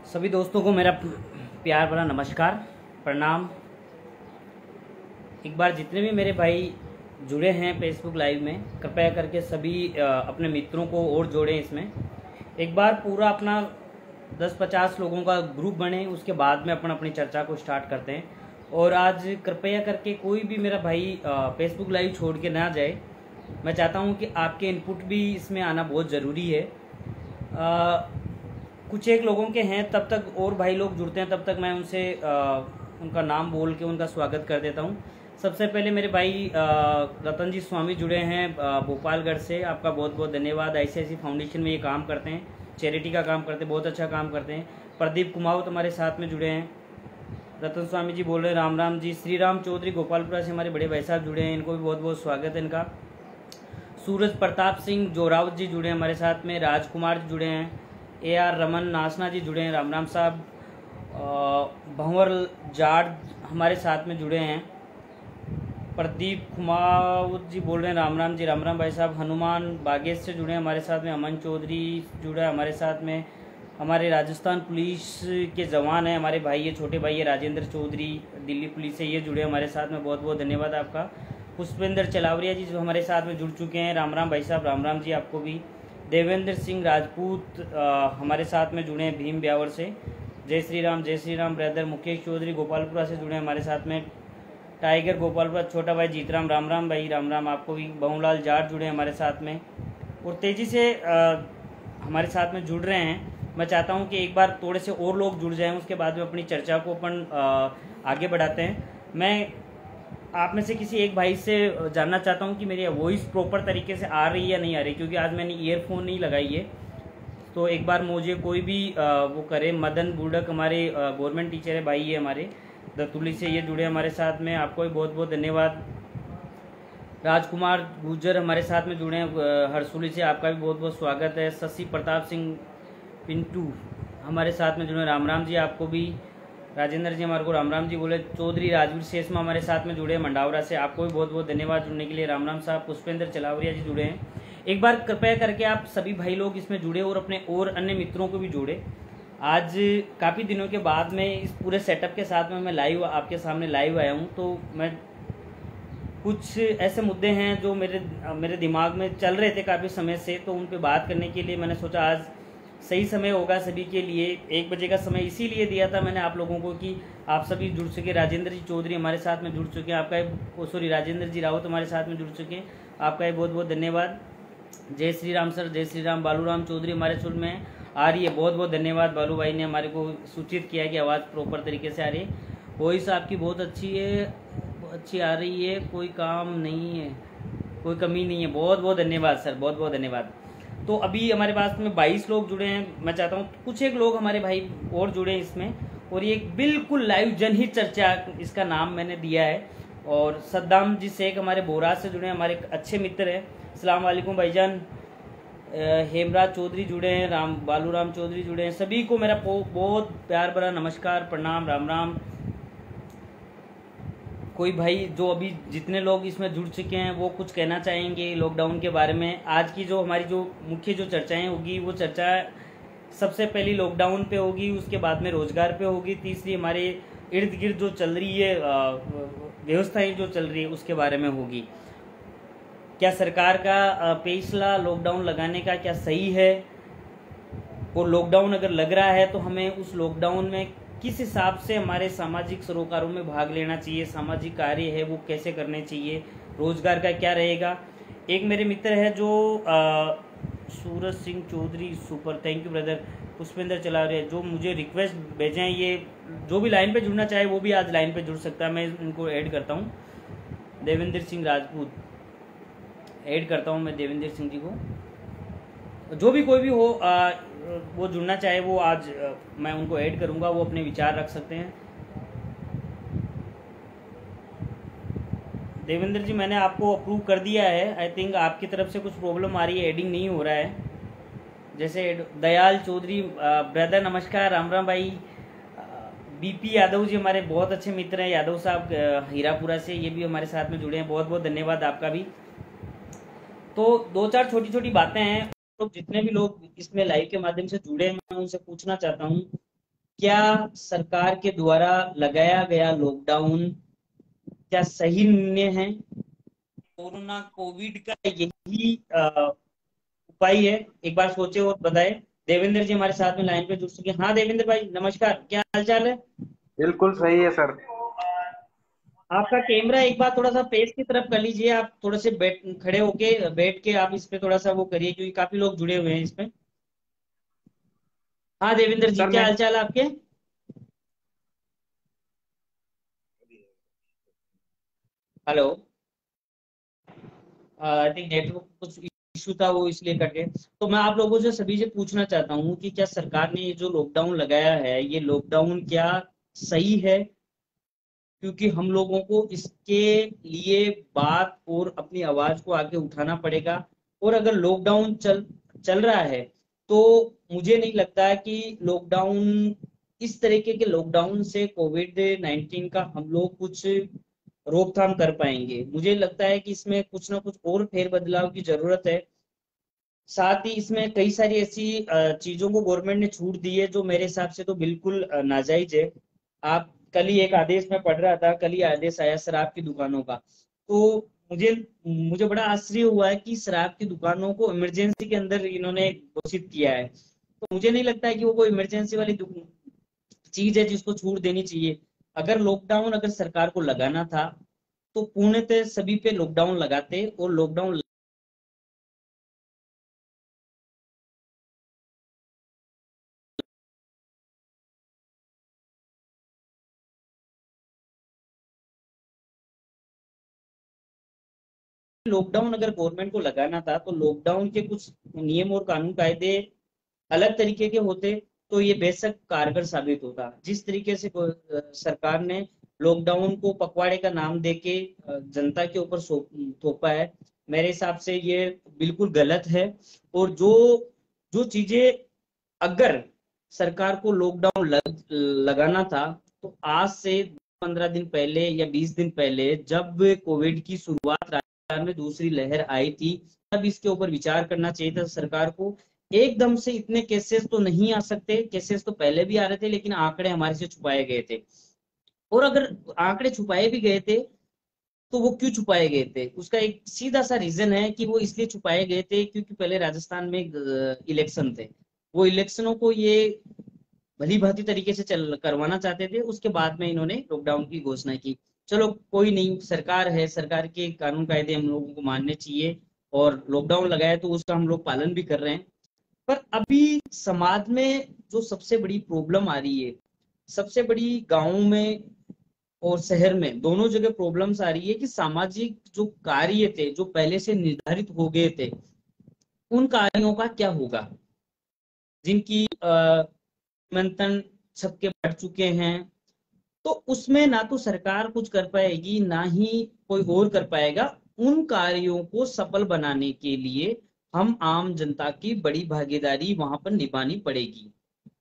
सभी दोस्तों को मेरा प्यार भरा नमस्कार, प्रणाम। एक बार जितने भी मेरे भाई जुड़े हैं फेसबुक लाइव में, कृपया करके सभी अपने मित्रों को और जोड़ें इसमें। एक बार पूरा अपना 10-50 लोगों का ग्रुप बने, उसके बाद में अपन अपनी चर्चा को स्टार्ट करते हैं। और आज कृपया करके कोई भी मेरा भाई फेसबुक लाइव छोड़ के ना जाए। मैं चाहता हूँ कि आपके इनपुट भी इसमें आना बहुत ज़रूरी है। कुछ एक लोगों के हैं, तब तक और भाई लोग जुड़ते हैं, तब तक मैं उनसे उनका नाम बोल के उनका स्वागत कर देता हूँ। सबसे पहले मेरे भाई रतन जी स्वामी जुड़े हैं भोपालगढ़ से। आपका बहुत बहुत धन्यवाद। ICICI फाउंडेशन में ये काम करते हैं, चैरिटी का काम करते हैं, बहुत अच्छा काम करते हैं। प्रदीप कुमावत हमारे साथ में जुड़े हैं। रतन स्वामी जी बोल रहे हैं राम राम जी। श्री राम चौधरी गोपालपुरा से हमारे बड़े भाई साहब जुड़े हैं, इनको भी बहुत बहुत स्वागत है इनका। सूरज प्रताप सिंह जोरावत जी जुड़े हैं हमारे साथ में। राजकुमार जुड़े हैं। AR रमन नासना जी जुड़े हैं, राम राम साहब। भंवर जाट हमारे साथ में जुड़े हैं। प्रदीप कुमावत जी बोल रहे हैं राम राम जी, राम राम भाई साहब। हनुमान बागेश से जुड़े हैं हमारे साथ में। अमन चौधरी जुड़ा है हमारे साथ में। हमारे राजस्थान पुलिस के जवान हैं हमारे भाई, ये छोटे भाई है राजेंद्र चौधरी, दिल्ली पुलिस से, ये जुड़े हमारे साथ में। बहुत बहुत धन्यवाद आपका। पुष्पेंद्र चलावरिया जी जो हमारे साथ में जुड़ चुके हैं, राम राम भाई साहब, राम राम जी आपको भी। देवेंद्र सिंह राजपूत हमारे साथ में जुड़े हैं भीम ब्यावर से। जय श्री राम ब्रदर। मुकेश चौधरी गोपालपुरा से जुड़े हैं हमारे साथ में। टाइगर गोपालपुरा छोटा भाई जीतराम, राम राम भाई, राम राम आपको भी। बहुलाल जाट जुड़े हैं हमारे साथ में और तेज़ी से हमारे साथ में जुड़ रहे हैं। मैं चाहता हूं कि एक बार थोड़े से और लोग जुड़ जाएं, उसके बाद में अपनी चर्चा को अपन आगे बढ़ाते हैं। मैं आप में से किसी एक भाई से जानना चाहता हूं कि मेरी वॉइस प्रॉपर तरीके से आ रही है या नहीं आ रही, क्योंकि आज मैंने ईयरफोन नहीं लगाई है। तो एक बार मुझे कोई भी वो करे। मदन बुडक हमारे गवर्नमेंट टीचर है, भाई है हमारे दतुली से, ये जुड़े हमारे साथ में। आपको भी बहुत बहुत धन्यवाद। राजकुमार गुजर हमारे साथ में जुड़े हैं हरसुली से, आपका भी बहुत बहुत स्वागत है। शशि प्रताप सिंह पिंटू हमारे साथ में जुड़े, राम राम जी आपको भी। राजेंद्र जी हमारे को राम राम जी बोले। चौधरी राजवीर शेषमा हमारे साथ में जुड़े हैं मंडावरा से, आपको भी बहुत बहुत धन्यवाद जुड़ने के लिए, राम राम साहब। पुष्पेंद्र चलावरिया जी जुड़े हैं। एक बार कृपया करके आप सभी भाई लोग इसमें जुड़े और अपने और अन्य मित्रों को भी जोड़े। आज काफ़ी दिनों के बाद में इस पूरे सेटअप के साथ में मैं लाइव आपके सामने लाइव आया हूँ। तो मैं कुछ ऐसे मुद्दे हैं जो मेरे दिमाग में चल रहे थे काफ़ी समय से, तो उन पर बात करने के लिए मैंने सोचा आज सही समय होगा सभी के लिए। 1 बजे का समय इसीलिए दिया था मैंने आप लोगों को कि आप सभी जुड़ सके। राजेंद्र जी चौधरी हमारे साथ में जुड़ चुके हैं, आपका सॉरी राजेंद्र जी रावत हमारे साथ में जुड़ चुके हैं, आपका बहुत बहुत धन्यवाद। जय श्री राम सर, जय श्री राम। बालूराम चौधरी हमारे सुर में आ रही है, बहुत बहुत धन्यवाद। बालू भाई ने हमारे को सूचित किया कि आवाज़ प्रॉपर तरीके से आ रही है। वॉइस आपकी बहुत अच्छी है, अच्छी आ रही है, कोई काम नहीं है, कोई कमी नहीं है। बहुत बहुत धन्यवाद सर, बहुत बहुत धन्यवाद। तो अभी हमारे पास में 22 लोग जुड़े हैं। मैं चाहता हूँ कुछ एक लोग हमारे भाई और जुड़े इसमें, और ये बिल्कुल लाइव जनहित चर्चा इसका नाम मैंने दिया है। और सद्दाम जी शेख हमारे बोराज से जुड़े हैं, हमारे अच्छे मित्र हैं। अस्सलाम वालेकुम भाईजान। हेमराज चौधरी जुड़े हैं, बालूराम चौधरी जुड़े हैं। सभी को मेरा बहुत प्यार भरा नमस्कार, प्रणाम, राम राम। कोई भाई जो अभी जितने लोग इसमें जुड़ चुके हैं वो कुछ कहना चाहेंगे लॉकडाउन के बारे में? आज की जो हमारी जो मुख्य जो चर्चाएं होगी, वो चर्चा सबसे पहली लॉकडाउन पे होगी, उसके बाद में रोजगार पे होगी, तीसरी हमारे इर्द गिर्द जो चल रही है व्यवस्थाएं जो चल रही है उसके बारे में होगी। क्या सरकार का फैसला लॉकडाउन लगाने का क्या सही है, और लॉकडाउन अगर लग रहा है तो हमें उस लॉकडाउन में किस हिसाब से हमारे सामाजिक सरोकारों में भाग लेना चाहिए, सामाजिक कार्य है वो कैसे करने चाहिए, रोजगार का क्या रहेगा। एक मेरे मित्र है जो Suraj Singh Chaudhary, super, thank you brother. Pushpendra चला रहे हैं जो मुझे रिक्वेस्ट भेजे हैं, ये जो भी लाइन पे जुड़ना चाहे वो भी आज लाइन पे जुड़ सकता है, मैं इनको ऐड करता हूँ। देवेंद्र सिंह राजपूत ऐड करता हूँ मैं देवेंद्र सिंह जी को। जो भी कोई भी हो वो जुड़ना चाहे वो आज मैं उनको ऐड करूंगा, वो अपने विचार रख सकते हैं। देवेंद्र जी मैंने आपको अप्रूव कर दिया है। आई थिंक आपकी तरफ से कुछ प्रॉब्लम आ रही है, एडिंग नहीं हो रहा है। जैसे दयाल चौधरी ब्रदर नमस्कार, राम राम भाई। BP यादव जी हमारे बहुत अच्छे मित्र हैं, यादव साहब हीरापुरा से, ये भी हमारे साथ में जुड़े हैं, बहुत बहुत धन्यवाद आपका भी। तो 2-4 छोटी छोटी बातें हैं। तो जितने भी लोग इसमें लाइव के माध्यम से जुड़े हैं मैं उनसे पूछना चाहता हूँ क्या सरकार के द्वारा लगाया गया लॉकडाउन क्या सही निर्णय है? कोरोना कोविड का यही उपाय है? एक बार सोचे और बताए। देवेंद्र जी हमारे साथ में लाइन पे जुड़ चुके हैं। हाँ देवेंद्र भाई नमस्कार, क्या हाल चाल है? बिल्कुल सही है सर। आपका कैमरा एक बार थोड़ा सा फेस की तरफ कर लीजिए, आप थोड़े से बैठ खड़े होके बैठ के आप इस पे थोड़ा सा वो करिए, क्योंकि काफी लोग जुड़े हुए हैं इसमें। हाँ देवेंद्र जी सर क्या मैं हाल चाल है आपके? हेलो। आई थिंक नेटवर्क कुछ इशू था, वो इसलिए कट गए। तो मैं आप लोगों से सभी से पूछना चाहता हूँ कि क्या सरकार ने ये जो लॉकडाउन लगाया है, ये लॉकडाउन क्या सही है? क्योंकि हम लोगों को इसके लिए बात और अपनी आवाज को आगे उठाना पड़ेगा। और अगर लॉकडाउन चल चल रहा है तो मुझे नहीं लगता कि लॉकडाउन, इस तरीके के लॉकडाउन से कोविड 19 का हम लोग कुछ रोकथाम कर पाएंगे। मुझे लगता है कि इसमें कुछ ना कुछ और फेर बदलाव की जरूरत है। साथ ही इसमें कई सारी ऐसी चीजों को गवर्नमेंट ने छूट दी है जो मेरे हिसाब से तो बिल्कुल नाजायज है। आप कल ही एक आदेश में पढ़ रहा था, कल ही आदेश आया शराब की दुकानों का। तो मुझे मुझे बड़ा आश्चर्य हुआ है कि शराब की दुकानों को इमरजेंसी के अंदर इन्होंने घोषित किया है। तो मुझे नहीं लगता है कि वो कोई इमरजेंसी वाली चीज है जिसको छूट देनी चाहिए। अगर लॉकडाउन अगर सरकार को लगाना था तो पूर्णतः सभी पे लॉकडाउन लगाते, और लॉकडाउन लॉकडाउन अगर गवर्नमेंट को लगाना था तो लॉकडाउन के कुछ नियम और कानून कायदे अलग तरीके के होते तो ये बेशक कारगर साबित होता। जिस तरीके से सरकार ने लॉकडाउन को पखवाड़े का नाम देके जनता के ऊपर थोपा है, मेरे हिसाब से ये बिल्कुल गलत है। और जो जो चीजें, अगर सरकार को लॉकडाउन लगाना था तो आज से 15 दिन पहले या 20 दिन पहले जब कोविड की शुरुआत राजस्थान में दूसरी लहर आई थी, तब इसके ऊपर विचार करना चाहिए था सरकार को। एकदम से इतने केसेस तो नहीं आ सकते, केसेस तो पहले भी आ रहे थे लेकिन आंकड़े हमारे से छुपाए गए थे। और अगर आंकड़े छुपाए भी गए थे तो वो क्यों छुपाए गए थे, उसका एक सीधा सा रीजन है कि वो इसलिए छुपाए गए थे क्योंकि पहले राजस्थान में इलेक्शन थे। वो इलेक्शनों को ये भली भांति तरीके से चल करवाना चाहते थे, उसके बाद में इन्होंने लॉकडाउन की घोषणा की। चलो कोई नहीं, सरकार है, सरकार के कानून कायदे हम लोगों को मानने चाहिए। और लॉकडाउन लगाया तो उसका हम लोग पालन भी कर रहे हैं। पर अभी समाज में जो सबसे बड़ी प्रॉब्लम आ रही है, सबसे बड़ी गांवों में और शहर में दोनों जगह प्रॉब्लम्स आ रही है कि सामाजिक जो कार्य थे जो पहले से निर्धारित हो गए थे, उन कार्यों का क्या होगा, जिनकी मंथन सबके बढ़ चुके हैं। तो उसमें ना तो सरकार कुछ कर पाएगी ना ही कोई और कर पाएगा। उन कार्यों को सफल बनाने के लिए हम आम जनता की बड़ी भागीदारी वहां पर निभानी पड़ेगी।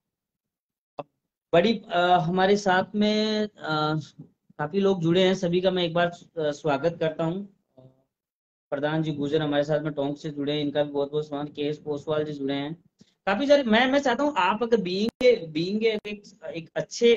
बड़ी हमारे साथ में काफी लोग जुड़े हैं, सभी का मैं एक बार स्वागत करता हूँ। प्रधान जी गुजर हमारे साथ में टोंक से जुड़े हैं, इनका भी बहुत बहुत स्वागत। के एस पोसवाल जी जुड़े हैं। काफी सारे, मैं चाहता हूँ आप अगर बीइंग एक अच्छे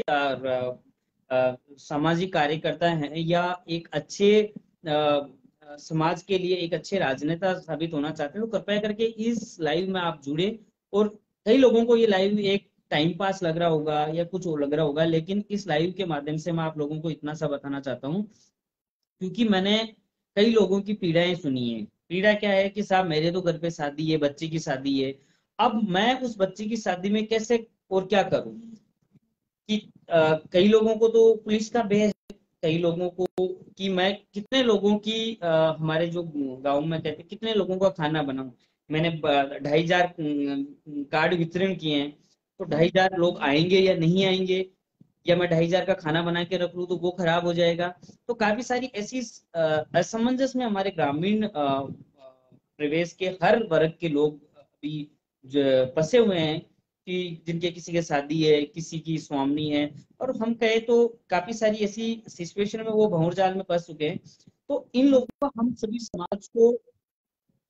सामाजिक कार्यकर्ता हैं या एक अच्छे समाज के लिए एक अच्छे राजनेता साबित होना चाहते हैं तो कृपया करके इस लाइव में आप जुड़े। और कई लोगों को ये लाइव एक टाइम पास लग रहा होगा या कुछ और लग रहा होगा, लेकिन इस लाइव के माध्यम से मैं आप लोगों को इतना सा बताना चाहता हूँ, क्योंकि मैंने कई लोगों की पीड़ाएं सुनी है। पीड़ा क्या है कि साहब मेरे तो घर पे शादी है, बच्चे की शादी है, अब मैं उस बच्चे की शादी में कैसे और क्या करूं। कि कई लोगों को तो पुलिस का भय है, कई लोगों को कि मैं कितने लोगों की हमारे जो गांव में कहते हैं कितने लोगों का खाना बनाऊं। मैंने 2,500 कार्ड वितरण किए हैं, तो 2,500 लोग आएंगे या नहीं आएंगे, या मैं 2,500 का खाना बना के रख लूं तो वो खराब हो जाएगा। तो काफी सारी ऐसी असमंजस में हमारे ग्रामीण प्रदेश के हर वर्ग के लोग अभी फंसे हुए हैं कि जिनके किसी के शादी है, किसी की स्वामनी है, और हम कहे तो काफी सारी ऐसी सिचुएशन में वो भंवर जाल में फंस चुके हैं। तो इन लोगों को हम सभी समाज को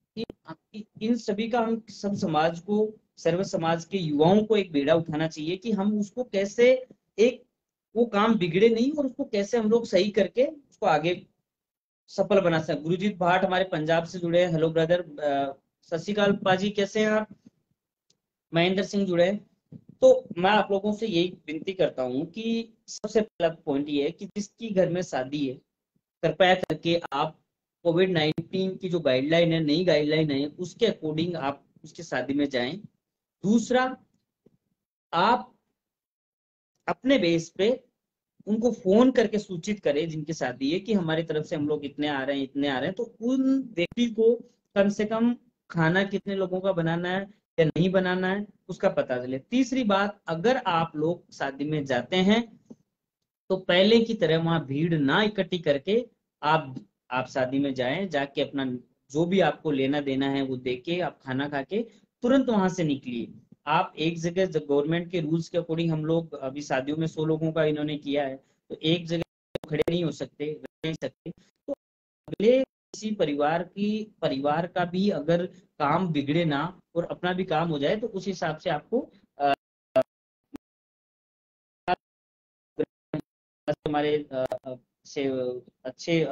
इन सभी का हम सब समाज को, सर्व समाज के युवाओं को एक बेड़ा उठाना चाहिए कि हम उसको कैसे एक, वो काम बिगड़े नहीं और उसको कैसे हम लोग सही करके उसको आगे सफल बना सकते। गुरुजीत भाट हमारे पंजाब से जुड़े हैं, हेलो ब्रदर। सत श्री अकाल पाजी, कैसे हैं आप? महेंद्र सिंह जुड़े हैं। तो मैं आप लोगों से यही विनती करता हूँ कि सबसे पहला पॉइंट ये है कि जिसकी घर में शादी है, कृपया करके आप कोविड-19 की जो गाइडलाइन है, नई गाइडलाइन है, उसके अकॉर्डिंग आप उसकी शादी में जाएं। दूसरा, आप अपने बेस पे उनको फोन करके सूचित करें जिनकी शादी है कि हमारी तरफ से हम लोग इतने आ रहे हैं, इतने आ रहे हैं। तो उन व्यक्ति को कम से कम खाना कितने लोगों का बनाना है या नहीं बनाना है उसका पता चले। तीसरी बात, अगर आप लोग शादी में जाते हैं तो पहले की तरह वहां भीड़ ना इकट्ठी करके आप आप शादी में जाएं, जाके अपना जो भी आपको लेना देना है वो देके आप खाना खा के तुरंत वहां से निकलिए। आप एक जगह, गवर्नमेंट के रूल्स के अकॉर्डिंग हम लोग अभी शादियों में 100 लोगों का इन्होंने किया है, तो एक जगह खड़े नहीं हो सकते, रह नहीं सकते। तो अगले किसी परिवार का भी अगर काम बिगड़े ना और अपना भी काम हो जाए, तो उस हिसाब से आपको हमारे से अच्छे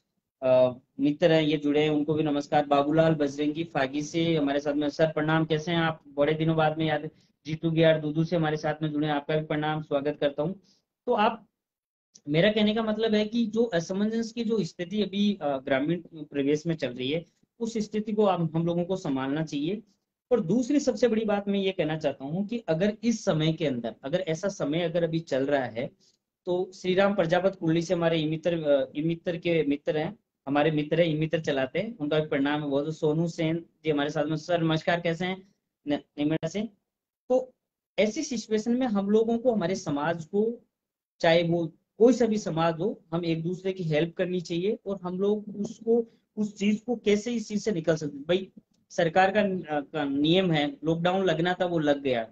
मित्र हैं, ये जुड़े हैं, उनको भी नमस्कार। बाबूलाल बजरंगी फागी से हमारे साथ में, सर प्रणाम, कैसे हैं आप? बड़े दिनों बाद में याद। जीतू गियार दूदू से हमारे साथ में जुड़े हैं, आपका भी प्रणाम, स्वागत करता हूँ। तो आप, मेरा कहने का मतलब है कि जो असमंजस की जो स्थिति अभी ग्रामीण परिवेश में चल रही है, उस स्थिति को हम लोगों को संभालना चाहिए। और दूसरी सबसे बड़ी बात मैं ये कहना चाहता हूँ कि अगर इस समय के अंदर, अगर ऐसा समय अगर अभी चल रहा है, तो श्री राम प्रजापत कुंडली से हमारे ई मित्र के मित्र हैं, हमारे मित्र है, ई मित्र चलाते हैं, उनका भी प्रणाम है बहुत। सोनू सेन जी हमारे साथ में, सर नमस्कार, कैसे हैं? निमेरा से। तो ऐसी सिचुएशन में हम लोगों को, हमारे समाज को, चाहे वो कोई सा भी समाज हो, हम एक दूसरे की हेल्प करनी चाहिए। और हम लोग उसको, उस चीज को कैसे इस चीज से निकल सकते, भाई सरकार का नियम है, लॉकडाउन लगना था वो लग गया।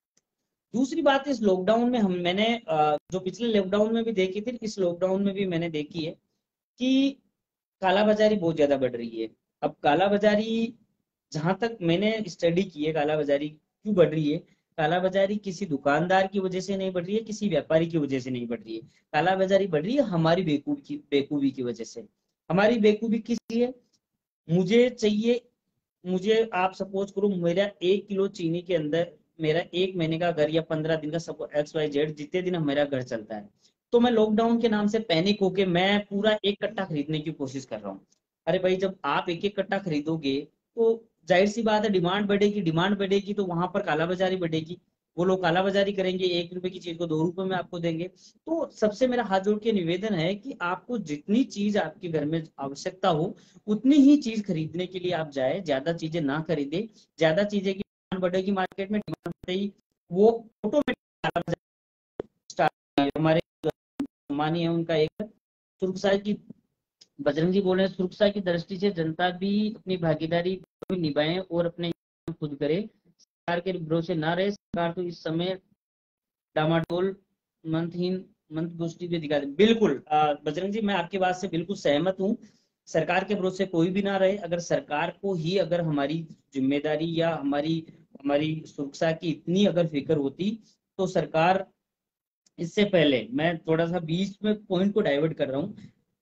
दूसरी बात, इस लॉकडाउन में मैंने जो पिछले लॉकडाउन में भी देखी थी, इस लॉकडाउन में भी मैंने देखी है कि कालाबाजारी बहुत ज्यादा बढ़ रही है। अब कालाबाजारी, जहां तक मैंने स्टडी की है, कालाबाजारी क्यों बढ़ रही है? कालाबाजारी किसी दुकानदार की वजह से नहीं बढ़ रही है, किसी व्यापारी की वजह से नहीं बढ़ रही है। कालाबाजारी बढ़ रही है हमारी बेकूफी की वजह से। हमारी बेकूफी किसकी है? मुझे चाहिए, मुझे आप सपोज करो, मेरा 1 किलो चीनी के अंदर मेरा 1 महीने का घर या 15 दिन का सब XYZ जितने दिन मेरा घर चलता है, तो मैं लॉकडाउन के नाम से पैनिक होके मैं पूरा एक कट्टा खरीदने की कोशिश कर रहा हूँ। अरे भाई, जब आप एक एक कट्टा खरीदोगे तो जाहिर सी बात है डिमांड बढ़ेगी, डिमांड बढ़ेगी तो वहां पर कालाबाजारी बढ़ेगी। वो लोग कालाबाजारी करेंगे, 1 रुपए की चीज को 2 रुपए में आपको देंगे। तो सबसे मेरा हाथ जोड़ के निवेदन है कि आपको जितनी चीज आपके घर में आवश्यकता हो उतनी ही चीज खरीदने के लिए आप जाए, ज्यादा चीजें ना खरीदे। ज्यादा चीजें की डिमांड बढ़ेगी मार्केट में, डिमांड बढ़ते ही वो ऑटोमेटिक स्टार्ट। हमारे मानी है उनका एक, सुरक्षा की, बजरंग जी बोल रहे हैं, सुरक्षा की दृष्टि से जनता भी अपनी भागीदारी निभाए और अपने खुद करे, सरकार के भरोसे ना रहे। सरकार तो इस समय डामाडोल, मंत्रहीन, मंत्र गोष्ठी भी दिखा दे। बिल्कुल बजरंग जी, मैं आपकी बात से बिल्कुल सहमत हूँ। सरकार के भरोसे कोई भी ना रहे। अगर सरकार को ही अगर हमारी जिम्मेदारी या हमारी हमारी सुरक्षा की इतनी अगर फिक्र होती, तो सरकार, इससे पहले मैं थोड़ा सा बीच में पॉइंट को डाइवर्ट कर रहा हूँ,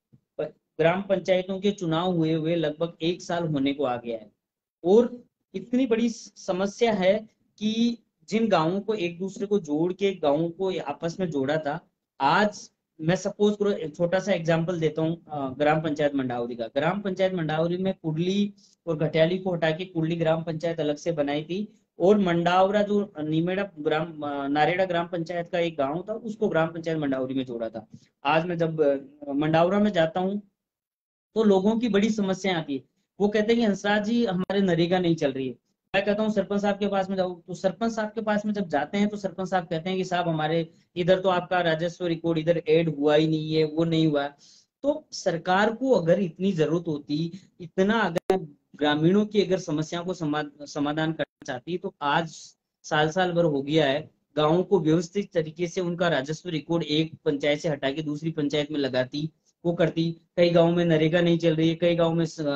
ग्राम पंचायतों के चुनाव हुए हुए लगभग 1 साल होने को आ गया है, और इतनी बड़ी समस्या है कि जिन गांवों को एक दूसरे को जोड़ के गांवों को आपस में जोड़ा था, आज मैं सपोज करो एक छोटा सा एग्जांपल देता हूँ, ग्राम पंचायत मंडावरी का। ग्राम पंचायत मंडावरी में कुडली और घटियाली को हटा के कुडली ग्राम पंचायत अलग से बनाई थी, और मंडावरा जो नीमेड़ा ग्राम नारेड़ा ग्राम पंचायत का एक गांव था, उसको ग्राम पंचायत मंडावरी में जोड़ा था। आज मैं जब मंडावरा में जाता हूँ तो लोगों की बड़ी समस्या आती है। वो कहते हैं कि हंसराज जी हमारे नरेगा नहीं चल रही है। मैं कहता हूँ सरपंच साहब के पास में जाओ, तो सरपंच साहब के पास में जब जाते हैं तो सरपंच साहब कहते हैं कि साहब हमारे इधर तो आपका राजस्व रिकॉर्ड इधर ऐड हुआ ही नहीं है, वो नहीं हुआ। तो सरकार को अगर इतनी जरूरत होती, इतना अगर ग्रामीणों की अगर समस्याओं को समाधान करना चाहती, तो आज साल साल भर हो गया है, गाँवों को व्यवस्थित तरीके से उनका राजस्व रिकॉर्ड एक पंचायत से हटा के दूसरी पंचायत में लगाती, वो करती। कई गांव में नरेगा नहीं चल रही है, कई गांव में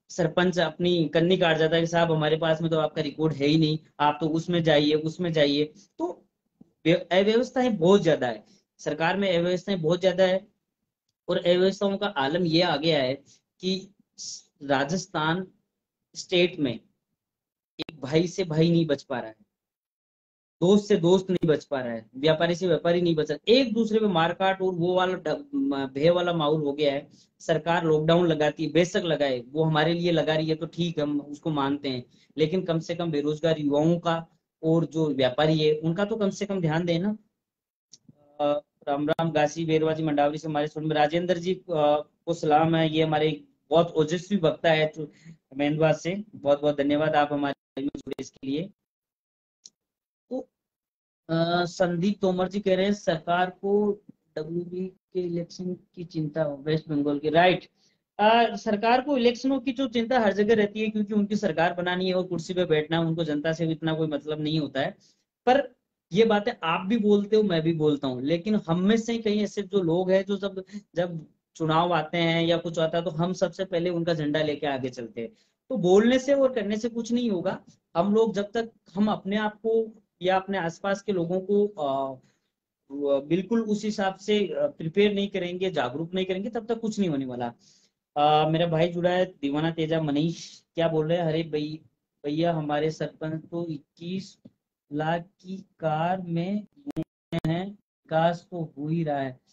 सरपंच अपनी कन्नी काट जाता है कि साहब हमारे पास में तो आपका रिकॉर्ड है ही नहीं, आप तो उसमें जाइए उसमें जाइए। तो अव्यवस्थाएं बहुत ज्यादा है, सरकार में अव्यवस्थाएं बहुत ज्यादा है। और अव्यवस्थाओं का आलम ये आ गया है कि राजस्थान स्टेट में एक भाई से भाई नहीं बच पा रहा है, दोस्त से दोस्त नहीं बच पा रहा है, व्यापारी से व्यापारी नहीं बच रहा, एक दूसरे पे मारकाट और वो वाला भय वाला माहौल हो गया है। सरकार लॉकडाउन लगाती है, बेशक लगाए, वो हमारे लिए लगा रही है तो ठीक है, हम उसको मानते हैं, लेकिन कम से कम बेरोजगार युवाओं का और जो व्यापारी है उनका तो कम से कम ध्यान देना। अ, राम राम गासी बेरवाजी मंडावरी से हमारे सुन में राजेंद्र जी को सलाम है, ये हमारे बहुत ओजस्वी वक्ता है मेहंदवाज से, बहुत बहुत धन्यवाद आप हमारे में जुड़े इसके लिए। तो संदीप तोमर जी कह रहे हैं सरकार को डब्ल्यूबी के इलेक्शन की चिंता हो, वेस्ट बंगाल की, राइट। सरकार को इलेक्शनों की जो चिंता हर जगह रहती है, क्योंकि उनकी सरकार बनानी है और कुर्सी पे बैठना है, उनको जनता से इतना कोई मतलब नहीं होता है। पर ये बातें आप भी बोलते हो, मैं भी बोलता हूँ, लेकिन हम में से कई ऐसे जो लोग हैं जो जब जब चुनाव आते हैं या कुछ आता है तो हम सबसे पहले उनका झंडा लेके आगे चलते हैं। तो बोलने से और करने से कुछ नहीं होगा। हम लोग जब तक हम अपने आप को या अपने आसपास के लोगों को बिल्कुल उस हिसाब से प्रिपेयर नहीं करेंगे, जागरूक नहीं करेंगे, तब तक कुछ नहीं होने वाला। मेरा भाई जुड़ा है दीवाना तेजा मनीष, क्या बोल रहे हैं, अरे भाई भैया हमारे सरपंच तो 21 लाख की कार में हैं, विकास तो हो ही रहा है।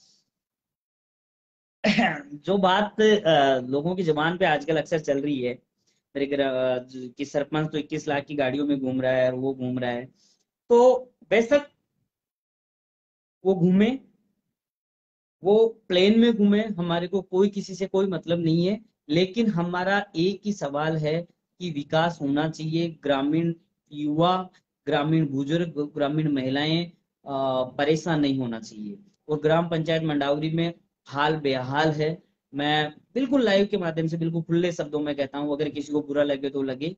जो बात लोगों की जुबान पे आजकल अक्सर चल रही है मेरे कि सरपंच तो 21 लाख की गाड़ियों में घूम रहा है और वो घूम रहा है, तो बेशक वो घूमे, वो प्लेन में घूमे, हमारे को कोई किसी से कोई मतलब नहीं है। लेकिन हमारा एक ही सवाल है कि विकास होना चाहिए, ग्रामीण युवा, ग्रामीण बुजुर्ग, ग्रामीण महिलाएं परेशान नहीं होना चाहिए। और ग्राम पंचायत मंडावरी में हाल बेहाल है। मैं बिल्कुल लाइव के माध्यम से बिल्कुल खुले शब्दों में कहता हूँ, अगर किसी को बुरा लगे तो लगे।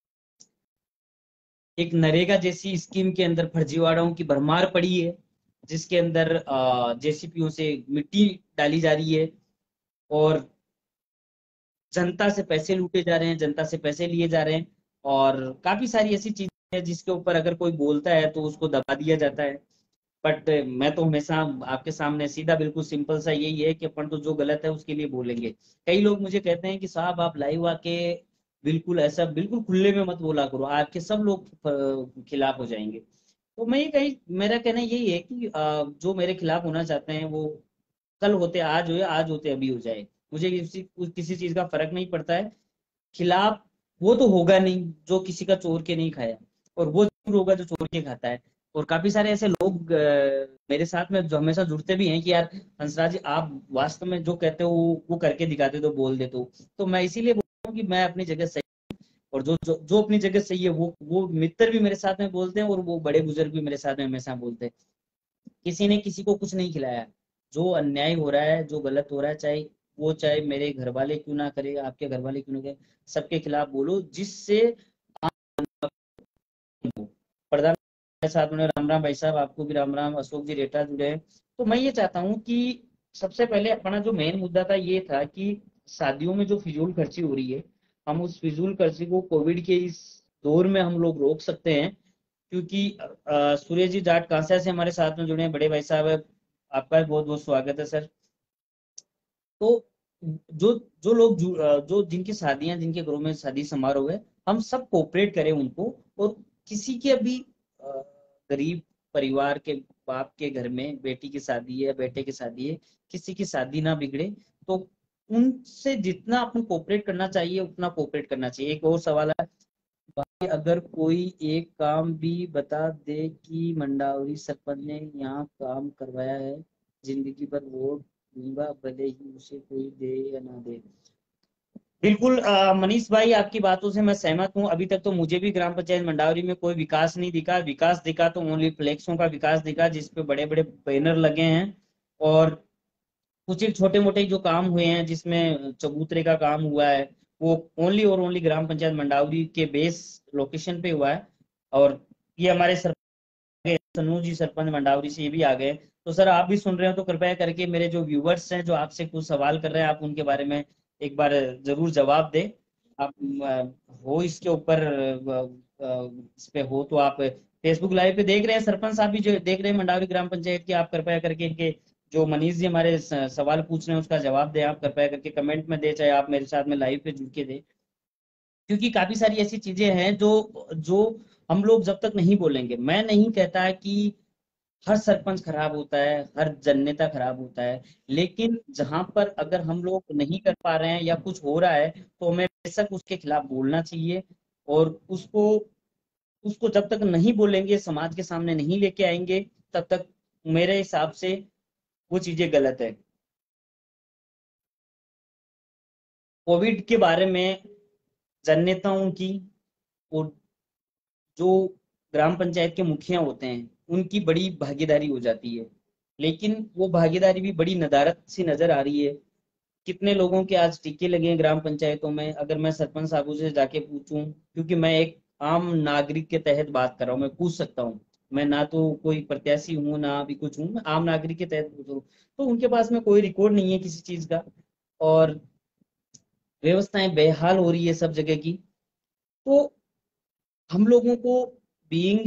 एक नरेगा जैसी स्कीम के अंदर फर्जीवाड़ों की भरमार पड़ी है, जिसके अंदर जेसीपीओ से मिट्टी डाली जा रही है और जनता से पैसे लूटे जा रहे हैं, जनता से पैसे लिए जा रहे हैं। और काफी सारी ऐसी चीजें हैं जिसके ऊपर अगर कोई बोलता है तो उसको दबा दिया जाता है। बट मैं तो हमेशा आपके सामने सीधा बिल्कुल सिंपल सा यही है कि अपन तो जो गलत है उसके लिए बोलेंगे। कई लोग मुझे कहते हैं कि साहब आप लाइव आके बिल्कुल ऐसा बिल्कुल खुले में मत बोला करो, आपके सब लोग खिलाफ हो जाएंगे। तो मैं ये कहीं मेरा कहना यही है कि जो मेरे खिलाफ होना चाहते हैं वो कल होते आज हो, या आज होते अभी हो जाए, मुझे किसी चीज का फर्क नहीं पड़ता है। खिलाफ वो तो होगा नहीं जो किसी का चोर के नहीं खाया, और वो जरूर होगा जो चोर के खाता है। और काफी सारे ऐसे लोग मेरे साथ में जो हमेशा जुड़ते भी हैं कि यार हंसराज जी आप वास्तव में जो कहते हो वो करके दिखाते हो, बोल देते हो। तो मैं इसीलिए बोल रहा हूँ कि मैं अपनी जगह सही, और जो अपनी जगह सही है वो मित्र भी मेरे साथ में बोलते हैं, और वो बड़े बुजुर्ग भी मेरे साथ में हमेशा बोलते हैं। किसी ने किसी को कुछ नहीं खिलाया। जो अन्याय हो रहा है, जो गलत हो रहा है, चाहे मेरे घर वाले क्यों ना करे, आपके घर वाले क्यों ना करे, सबके खिलाफ बोलो, जिससे प्रधान के साथ में राम राम भाई साहब, आपको भी राम राम, अशोक जी रेटा जुड़े हैं। तो मैं ये चाहता हूँ कि सबसे पहले अपना जो मेन मुद्दा था ये था कि शादियों में जो फिजूल खर्ची हो रही है, हम उस फिजूल खर्ची को कोविड के इस दौर में हम लोग रोक सकते हैं। क्योंकि सूर्य जी जाट कांसा से हमारे साथ में जुड़े हैं, बड़े भाई साहब है, आपका भी बहुत बहुत स्वागत है सर। तो जो जो लोग जो जिनकी शादियां, जिनके घरों में शादी समारोह है, हम सब कोऑपरेट करें उनको। और किसी के अभी अ, गरीब परिवार के बाप के घर में बेटी की शादी है, बेटे की शादी है, किसी की शादी ना बिगड़े। तो उनसे जितना अपन कोऑपरेट करना चाहिए उतना कोऑपरेट करना चाहिए। एक और सवाल है भाई, अगर कोई एक काम भी बता दे कि मंडावरी सरपंच ने यहाँ काम करवाया है, जिंदगी भर वोट दूंगा, भले ही उसे कोई दे या ना दे। बिल्कुल मनीष भाई, आपकी बातों से मैं सहमत हूँ। अभी तक तो मुझे भी ग्राम पंचायत मंडावरी में कोई विकास नहीं दिखा। विकास दिखा तो ओनली फ्लेक्सों का विकास दिखा, जिसपे बड़े बड़े बैनर लगे हैं। और कुछ एक छोटे मोटे जो काम हुए हैं जिसमें चबूतरे का काम हुआ है, वो ओनली और ओनली ग्राम पंचायत मंडावरी के बेस लोकेशन पे हुआ है। और ये हमारे सन्नू जी सरपंच मंडावरी से ये भी आ गए। तो सर आप भी सुन रहे हो तो कृपया करके मेरे जो व्यूवर्स हैं जो आपसे कुछ सवाल कर रहे हैं, आप उनके बारे में एक बार जरूर जवाब दें। आप हो इसके ऊपर इस पे हो तो आप फेसबुक लाइव पे देख रहे हैं, सरपंच साहब भी जो देख रहे हैं मंडावली ग्राम पंचायत की, आप कृपया करके इनके जो मनीष जी हमारे सवाल पूछ रहे हैं उसका जवाब दें, आप कृपया करके कमेंट में दे, चाहे आप मेरे साथ में लाइव पे जुड़ के दे। क्योंकि काफी सारी ऐसी चीजें हैं जो जो हम लोग जब तक नहीं बोलेंगे, मैं नहीं कहता कि हर सरपंच खराब होता है, हर जननेता खराब होता है, लेकिन जहां पर अगर हम लोग नहीं कर पा रहे हैं या कुछ हो रहा है तो हमें बेशक उसके खिलाफ बोलना चाहिए। और उसको उसको जब तक नहीं बोलेंगे, समाज के सामने नहीं लेके आएंगे, तब तक मेरे हिसाब से वो चीजें गलत है। कोविड के बारे में जननेताओं की और जो ग्राम पंचायत के मुखिया होते हैं उनकी बड़ी भागीदारी हो जाती है, लेकिन वो भागीदारी भी बड़ी नदारद सी नजर आ रही है। कितने लोगों के आज टीके लगे हैं ग्राम पंचायतों में, अगर मैं सरपंच साहब से जाके पूछूं, क्योंकि मैं एक आम नागरिक के तहत बात कर रहा हूँ, मैं पूछ सकता हूँ, मैं ना तो कोई प्रत्याशी हूँ ना भी कुछ हूँ, मैं आम नागरिक के तहत पूछ रहा हूँ, तो उनके पास में कोई रिकॉर्ड नहीं है किसी चीज का। और व्यवस्थाएं बेहाल हो रही है सब जगह की। तो हम लोगों को बीइंग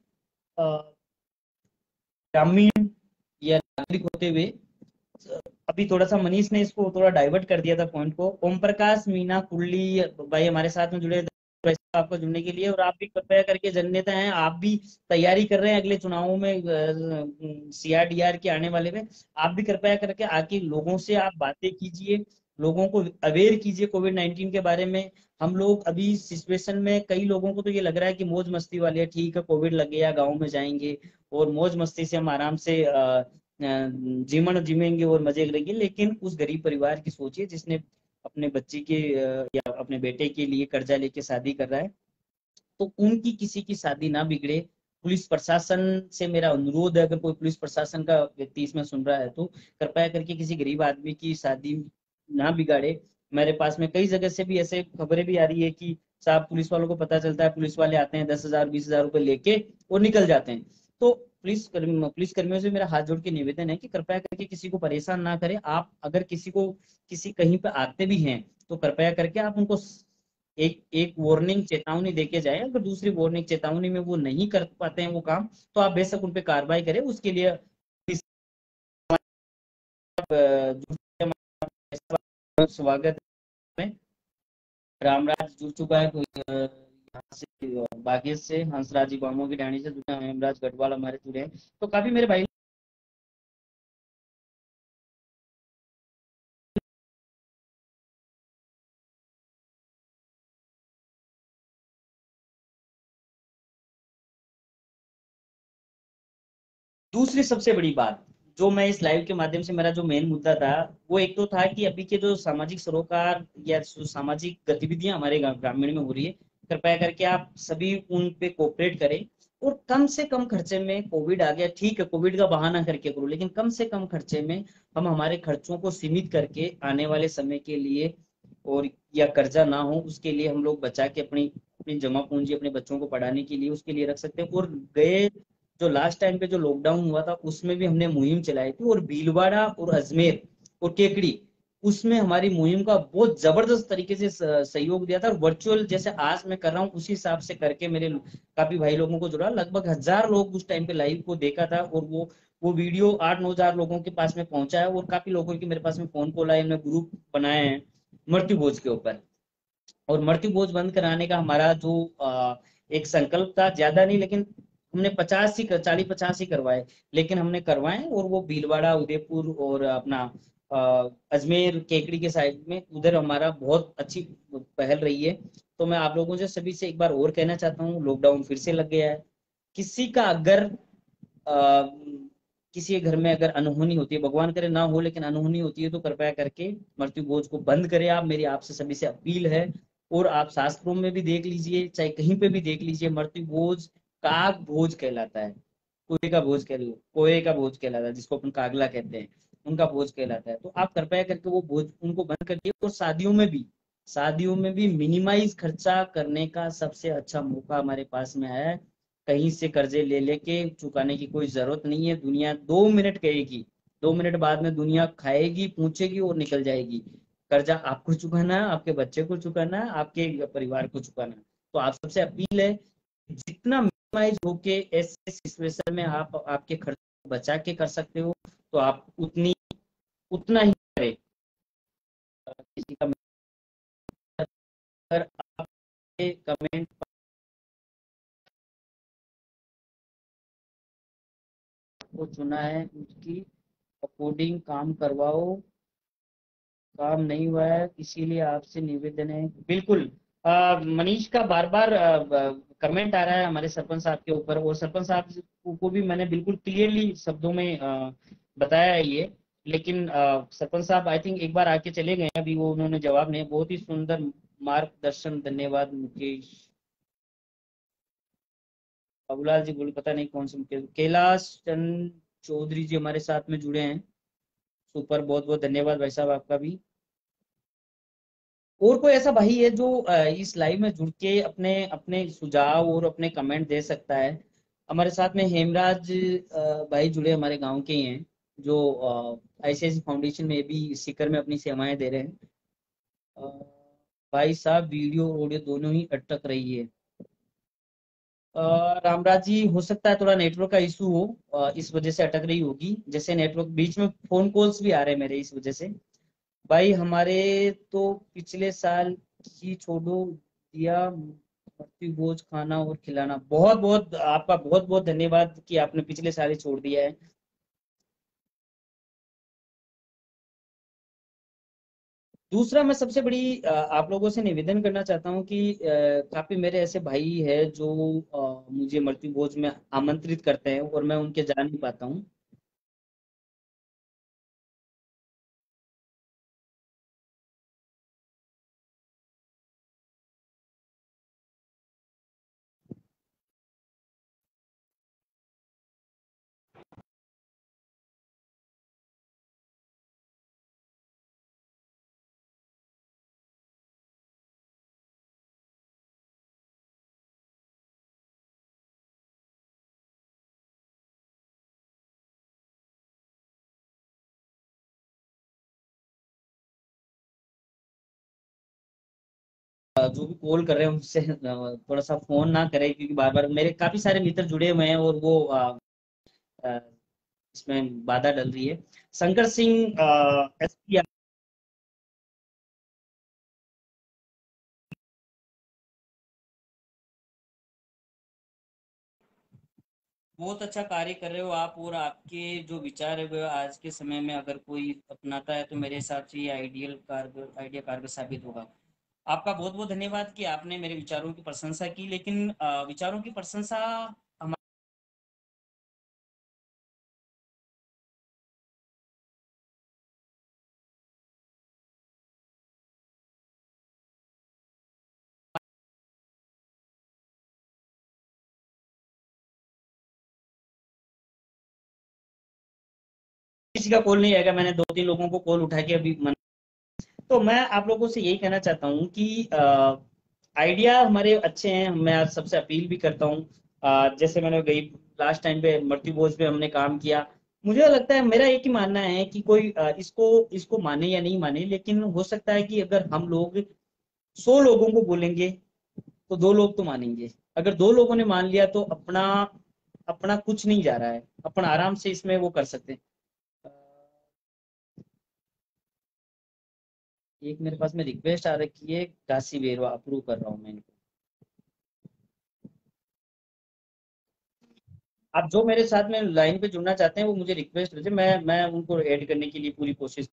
ग्रामीण या नागरिक होते हुए, अभी थोड़ा सा मनीष ने इसको थोड़ा डाइवर्ट कर दिया था पॉइंट को, ओम प्रकाश मीना कुर्ली भाई हमारे साथ में जुड़े हैं, आपको जुड़ने के लिए। और आप भी कृपया करके जननेता हैं, आप भी तैयारी कर रहे हैं अगले चुनावों में, सीआरडीआर के आने वाले में, आप भी कृपया करके आके लोगों से आप बातें कीजिए, लोगों को अवेयर कीजिए कोविड 19 के बारे में। हम लोग अभी सिचुएशन में कई लोगों को तो ये लग रहा है कि मौज मस्ती वाली है, ठीक है कोविड लग गया गाँव में जाएंगे और मौज मस्ती से हम आराम से जीवन जीवेंगे और मजे करेंगे। लेकिन उस गरीब परिवार की सोचिए जिसने अपने बच्चे के या अपने बेटे के लिए कर्जा लेके शादी कर रहा है, तो उनकी किसी की शादी ना बिगड़े। पुलिस प्रशासन से मेरा अनुरोध है, अगर कोई पुलिस प्रशासन का व्यक्ति इसमें सुन रहा है तो कृपया करके किसी गरीब आदमी की शादी ना बिगाड़े। मेरे पास में कई जगह से भी ऐसे खबरें भी आ रही है कि साहब पुलिस वालों को पता चलता है, पुलिस वाले आते हैं 10,000 20,000 रुपए लेके और निकल जाते हैं। तो पुलिस कर्मियों से मेरा हाथ जोड़ के निवेदन है कि कृपया करके किसी को परेशान ना करें। आप अगर किसी को किसी कहीं पे आते भी हैं तो कृपया करके आप उनको एक एक वार्निंग चेतावनी देके जाए। अगर दूसरी वार्निंग चेतावनी में वो नहीं कर पाते हैं वो काम, तो आप बेशक उन पे कार्रवाई करें। उसके लिए स्वागत है। रामराज जुड़ चुका है, कोई यहाँ से बागेश से, हंसराज जी बामो की ढाणी से जुड़े हैं, हेमराज गढ़वाल हमारे जुड़े हैं, तो काफी मेरे भाई। दूसरी सबसे बड़ी बात जो मैं इस लाइव के माध्यम से, मेरा जो मेन मुद्दा था, वो एक तो था कि अभी के जो सामाजिक सरोकार या जो सामाजिक गतिविधियां हमारे ग्रामीण में हो रही है, कृपया करके आप सभी उन पे कोऑपरेट करें। और कम से कम खर्चे में, कोविड आ गया ठीक है, कोविड का बहाना करके करो, लेकिन कम से कम खर्चे में हम हमारे खर्चों को सीमित करके आने वाले समय के लिए, और या कर्जा ना हो उसके लिए हम लोग बचा के अपनी अपनी जमा पूंजी अपने बच्चों को पढ़ाने के लिए उसके लिए रख सकते हैं। और गए जो लास्ट टाइम पे जो लॉकडाउन हुआ था उसमें भी हमने मुहिम चलाई थी, और भीलवाड़ा और अजमेर और केकड़ी, उसमें हमारी मुहिम का बहुत जबरदस्त तरीके से सहयोग दिया था। और वर्चुअल जैसे आज मैं कर रहा हूँ उसी हिसाब से करके मेरे काफी भाई लोगों को जुड़ा, लगभग 1,000 लोग उस टाइम पे लाइव को देखा था। और वो वीडियो 8-9 हजार लोगों के पास में पहुंचा है, और काफी लोगों की मेरे पास में फोन कॉल आए, हमने ग्रुप बनाए हैं मृत्यु भोज के ऊपर। और मृत्यु भोज बंद कराने का हमारा जो एक संकल्प था, ज्यादा नहीं, लेकिन हमने 40 50 करवाए, लेकिन हमने करवाए। और वो भीलवाड़ा उदयपुर और अपना अजमेर केकड़ी के साइड में उधर हमारा बहुत अच्छी पहल रही है। तो मैं आप लोगों से सभी से एक बार और कहना चाहता हूँ, लॉकडाउन फिर से लग गया है, किसी का अगर आ, किसी के घर में अगर अनहोनी होती है, भगवान करे ना हो, लेकिन अनहोनी होती है, तो कृपया करके मृत्यु भोज को बंद करें आप, मेरी आपसे सभी से अपील है। और आप शास्त्रों में भी देख लीजिए, चाहे कहीं पे भी देख लीजिए, मृत्यु भोज काग भोज कहलाता है, कोए का भोज कहलाता है, जिसको अपन कागला कहते हैं, उनका भोज कहलाता है। तो आप कृपया करके वो भोज उनको बंद करिए। और शादियों में भी मिनिमाइज खर्चा करने का सबसे अच्छा मौका हमारे पास में आया है। कहीं से कर्जे ले लेके चुकाने की कोई जरूरत नहीं है। दुनिया 2 मिनट कहेगी, 2 मिनट बाद में दुनिया खाएगी पूछेगी और निकल जाएगी। कर्जा आपको चुकाना है, आपके बच्चे को चुकाना है, आपके परिवार को चुकाना है। तो आप सबसे अपील है, जितना मिनिमाइज होके ऐसे सिचुएशन में आप आपके खर्च बचा के कर सकते हो तो आप उतना ही करें। किसी का अगर आपके कमेंट को चुना है उसकी अकॉर्डिंग काम करवाओ, काम नहीं हुआ है इसीलिए आपसे निवेदन है। बिल्कुल। मनीष का बार बार कमेंट आ रहा है हमारे सरपंच साहब के ऊपर, और सरपंच साहब को भी मैंने बिल्कुल क्लियरली शब्दों में बताया है ये। लेकिन सरपंच साहब आई थिंक एक बार आके चले गए, अभी वो उन्होंने जवाब नहीं। बहुत ही सुंदर मार्गदर्शन, धन्यवाद मुकेश। बाबूलाल जी बोले पता नहीं कौन से मुकेश, कैलाश चंद चौधरी जी हमारे साथ में जुड़े हैं। सुपर, बहुत बहुत धन्यवाद भाई साहब आपका भी। और कोई ऐसा भाई है जो इस लाइव में जुड़ के अपने अपने सुझाव और अपने कमेंट दे सकता है? हमारे साथ में हेमराज भाई जुड़े, हमारे गांव के ही हैं, जो आईसीआईसी फाउंडेशन में भी सीकर में अपनी सेवाएं दे रहे हैं। अ, भाई साहब वीडियो ऑडियो दोनों ही अटक रही है। रामराज जी हो सकता है थोड़ा नेटवर्क का इशू हो, इस वजह से अटक रही होगी। जैसे नेटवर्क बीच में फोन कॉल्स भी आ रहे हैं मेरे, इस वजह से। भाई हमारे तो पिछले साल ही छोड़ो दिया, मृत्यु भोज खाना और खिलाना। बहुत बहुत आपका बहुत बहुत धन्यवाद कि आपने पिछले साल ही छोड़ दिया है। दूसरा, मैं सबसे बड़ी आप लोगों से निवेदन करना चाहता हूँ कि काफी मेरे ऐसे भाई है जो मुझे मृत्यु भोज में आमंत्रित करते हैं और मैं उनके जा नहीं पाता हूँ। जो भी कॉल कर रहे हैं उनसे थोड़ा सा फोन ना करें, क्योंकि बार बार मेरे काफी सारे मित्र जुड़े हुए हैं और वो अ, इसमें बाधा डल रही है। शंकर सिंह एसपी, बहुत अच्छा कार्य कर रहे हो आप, और आपके जो विचार है वो आज के समय में अगर कोई अपनाता है तो मेरे हिसाब से ये आइडिया कारगर साबित होगा। आपका बहुत बहुत धन्यवाद कि आपने मेरे विचारों की प्रशंसा की, लेकिन विचारों की प्रशंसा हमारे किसी का कॉल नहीं आएगा। मैंने दो तीन लोगों को कॉल उठा के अभी तो मैं आप लोगों से यही कहना चाहता हूँ कि आइडिया हमारे अच्छे हैं। मैं आज सबसे अपील भी करता हूँ, जैसे मैंने गई लास्ट टाइम पे मृत्यु भोज पे हमने काम किया। मुझे लगता है, मेरा एक ही मानना है कि कोई इसको इसको माने या नहीं माने, लेकिन हो सकता है कि अगर हम लोग 100 लोगों को बोलेंगे तो 2 लोग तो मानेंगे। अगर 2 लोगों ने मान लिया तो अपना अपना कुछ नहीं जा रहा है, अपन आराम से इसमें वो कर सकते हैं। एक मेरे पास में रिक्वेस्ट आ रखी है, काशी बेरवा, अप्रूव कर रहा हूँ मैं इनको। आप जो मेरे साथ में लाइन पे जुड़ना चाहते हैं वो मुझे रिक्वेस्ट भेजें, मैं उनको ऐड करने के लिए पूरी कोशिश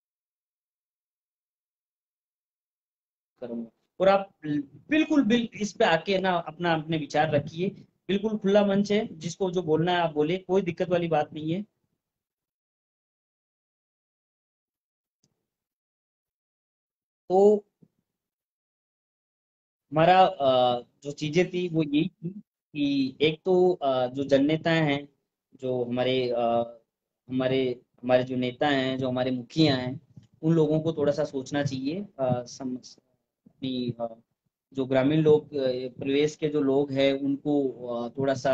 करूंगा। और आप बिल्कुल इस पे आके ना अपना अपने विचार रखिए। बिल्कुल खुला मंच है, जिसको जो बोलना है आप बोले, कोई दिक्कत वाली बात नहीं है। तो हमारा जो चीजें थी वो यही थी कि एक तो जो जननेता हैं, जो हमारे हमारे जो नेता हैं, जो हमारे मुखिया हैं, उन लोगों को थोड़ा सा सोचना चाहिए। अपनी जो ग्रामीण लोग, प्रदेश के जो लोग हैं, उनको थोड़ा सा